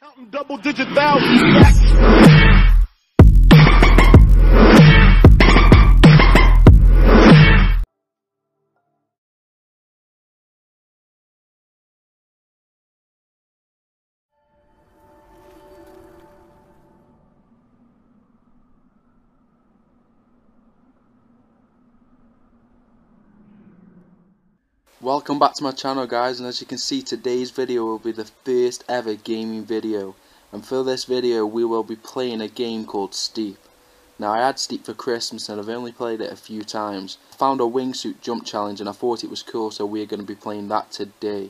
Counting double-digit thousands. Welcome back to my channel, guys, and as you can see, today's video will be the first ever gaming video, and for this video we will be playing a game called Steep. Now, I had Steep for Christmas and I've only played it a few times. I found a wingsuit jump challenge and I thought it was cool, so we're going to be playing that today.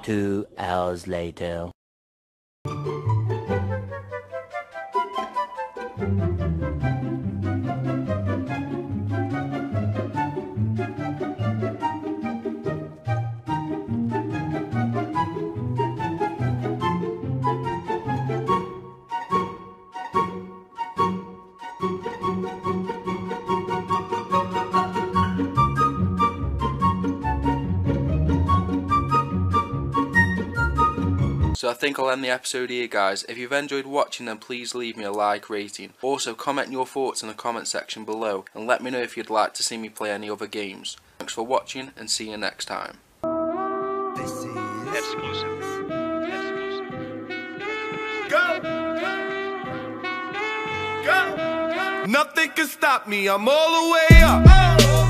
2 hours later. So I think I'll end the episode here, guys. If you've enjoyed watching, then please leave me a like rating. Also, comment your thoughts in the comment section below and let me know if you'd like to see me play any other games. Thanks for watching and see you next time. This is Exclusive. go. Go. Nothing can stop me. I'm all the way up.